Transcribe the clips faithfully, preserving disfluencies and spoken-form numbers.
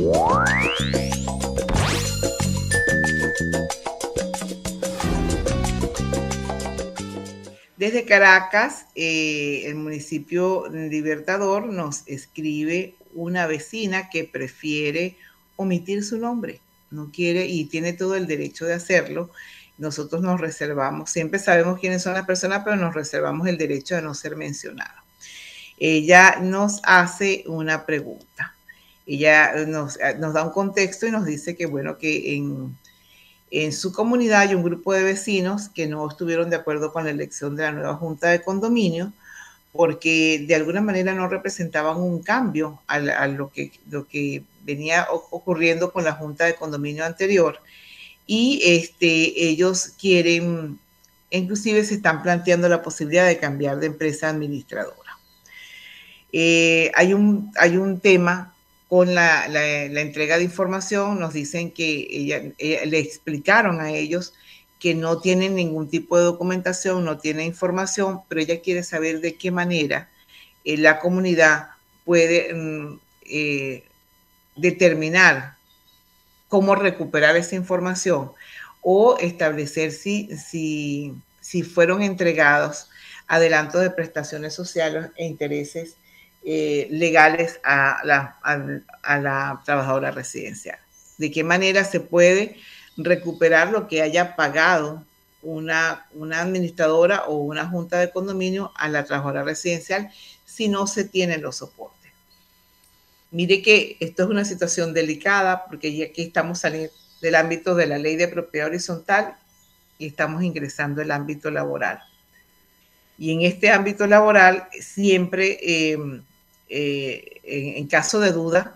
Desde Caracas, eh, el municipio Libertador nos escribe una vecina que prefiere omitir su nombre, no quiere y tiene todo el derecho de hacerlo. Nosotros nos reservamos, siempre sabemos quiénes son las personas, pero nos reservamos el derecho de no ser mencionado. Ella nos hace una pregunta. Ella nos, nos da un contexto y nos dice que, bueno, que en, en su comunidad hay un grupo de vecinos que no estuvieron de acuerdo con la elección de la nueva junta de condominio porque de alguna manera no representaban un cambio a, a lo, que, lo que venía ocurriendo con la junta de condominio anterior. Y este, ellos quieren, inclusive se están planteando la posibilidad de cambiar de empresa administradora. Eh, hay, un, hay un tema con la, la, la entrega de información. Nos dicen que ella, ella, le explicaron a ellos que no tienen ningún tipo de documentación, no tienen información, pero ella quiere saber de qué manera eh, la comunidad puede mm, eh, determinar cómo recuperar esa información o establecer si, si, si fueron entregados adelantos de prestaciones sociales e intereses eh, legales a la, a, a la trabajadora residencial. De qué manera se puede recuperar lo que haya pagado una, una administradora o una junta de condominio a la trabajadora residencial si no se tienen los soportes. Mire que esto es una situación delicada porque ya aquí estamos saliendo del ámbito de la ley de propiedad horizontal y estamos ingresando al ámbito laboral. Y en este ámbito laboral siempre, eh, eh, en, en caso de duda,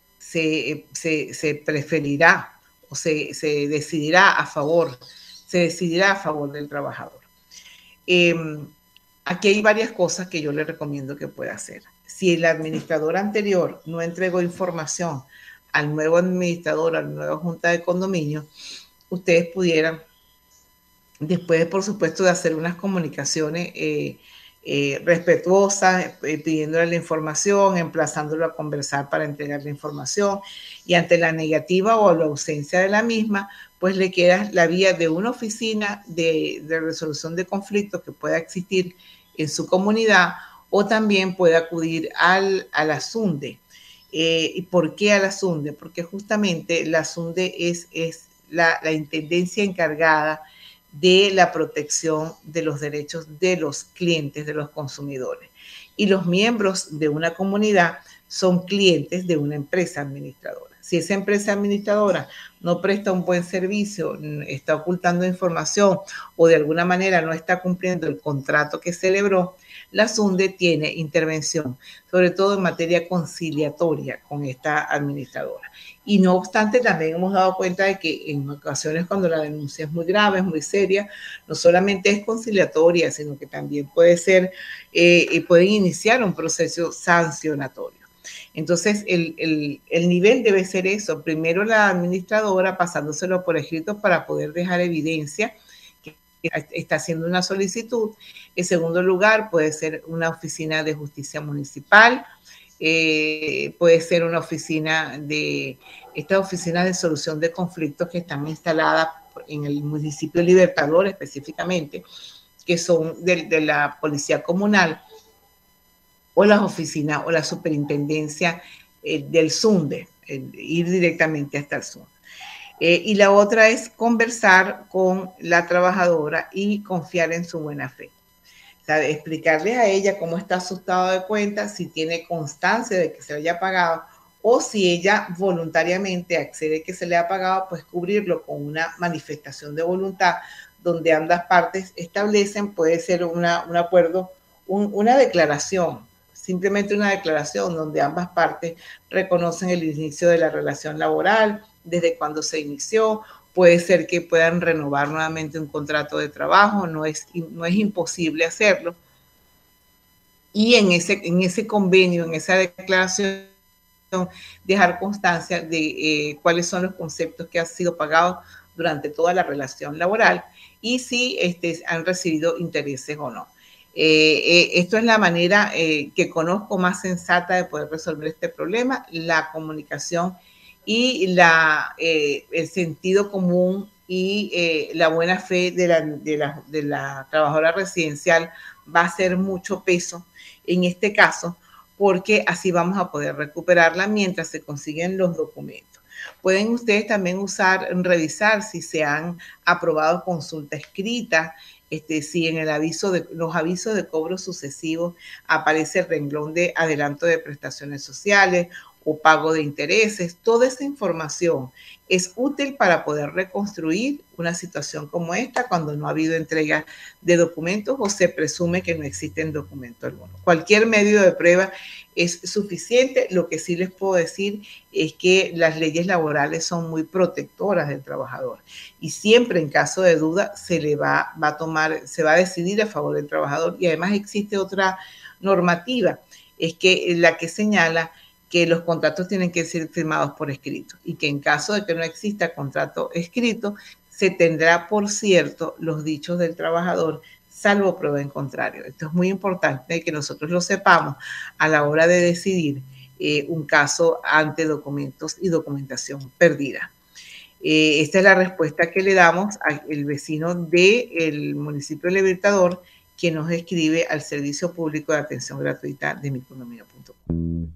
se, se, se preferirá o se, se decidirá a favor, se decidirá a favor del trabajador. Eh, aquí hay varias cosas que yo le recomiendo que pueda hacer. Si el administrador anterior no entregó información al nuevo administrador, a la nueva junta de condominio, ustedes pudieran, después, por supuesto, de hacer unas comunicaciones eh, eh, respetuosas, eh, pidiéndole la información, emplazándolo a conversar para entregar la información, y ante la negativa o la ausencia de la misma, pues le queda la vía de una oficina de, de resolución de conflictos que pueda existir en su comunidad, o también puede acudir al, a la SUNDE. Eh, ¿Y por qué a la SUNDE? Porque justamente la SUNDE es, es la, la intendencia encargada de la protección de los derechos de los clientes, de los consumidores. Y los miembros de una comunidad son clientes de una empresa administradora. Si esa empresa administradora no presta un buen servicio, está ocultando información o de alguna manera no está cumpliendo el contrato que celebró, la SUNDE tiene intervención, sobre todo en materia conciliatoria con esta administradora. Y no obstante, también hemos dado cuenta de que en ocasiones cuando la denuncia es muy grave, es muy seria, no solamente es conciliatoria, sino que también puede ser, eh, pueden iniciar un proceso sancionatorio. Entonces, el, el, el nivel debe ser eso. Primero la administradora pasándoselo por escrito para poder dejar evidencia que está haciendo una solicitud. En segundo lugar, puede ser una oficina de justicia municipal, eh, puede ser una oficina de, estas oficinas de solución de conflictos que están instaladas en el municipio Libertador específicamente, que son de, de la policía comunal, o las oficinas o la superintendencia eh, del SUNDE, eh, ir directamente hasta el SUNDE. Eh, y la otra es conversar con la trabajadora y confiar en su buena fe. O sea, explicarle a ella cómo está su estado de cuenta, si tiene constancia de que se le haya pagado, o si ella voluntariamente accede que se le ha pagado, pues cubrirlo con una manifestación de voluntad donde ambas partes establecen, puede ser una, un acuerdo, un, una declaración, simplemente una declaración donde ambas partes reconocen el inicio de la relación laboral, desde cuando se inició. Puede ser que puedan renovar nuevamente un contrato de trabajo, no es, no es imposible hacerlo. Y en ese, en ese convenio, en esa declaración, dejar constancia de eh, cuáles son los conceptos que han sido pagados durante toda la relación laboral y si este, han recibido intereses o no. Eh, eh, esto es la manera eh, que conozco más sensata de poder resolver este problema, la comunicación y la, eh, el sentido común y eh, la buena fe de la, de, la, de la trabajadora residencial va a ser mucho peso en este caso, porque así vamos a poder recuperarla mientras se consiguen los documentos. Pueden ustedes también usar, revisar si se han aprobado consulta escrita, este, si en el aviso de, los avisos de cobro sucesivos aparece el renglón de adelanto de prestaciones sociales o pago de intereses. Toda esa información es útil para poder reconstruir una situación como esta cuando no ha habido entrega de documentos o se presume que no existen documentos alguno. Cualquier medio de prueba es suficiente. Lo que sí les puedo decir es que las leyes laborales son muy protectoras del trabajador y siempre en caso de duda se le va, va a tomar, se va a decidir a favor del trabajador. Y además existe otra normativa, es que la que señala que los contratos tienen que ser firmados por escrito y que en caso de que no exista contrato escrito, se tendrá por cierto los dichos del trabajador, salvo prueba en contrario. Esto es muy importante que nosotros lo sepamos a la hora de decidir eh, un caso ante documentos y documentación perdida. Eh, esta es la respuesta que le damos al vecino del municipio de Libertador, que nos escribe al Servicio Público de Atención Gratuita de micondomínio punto com.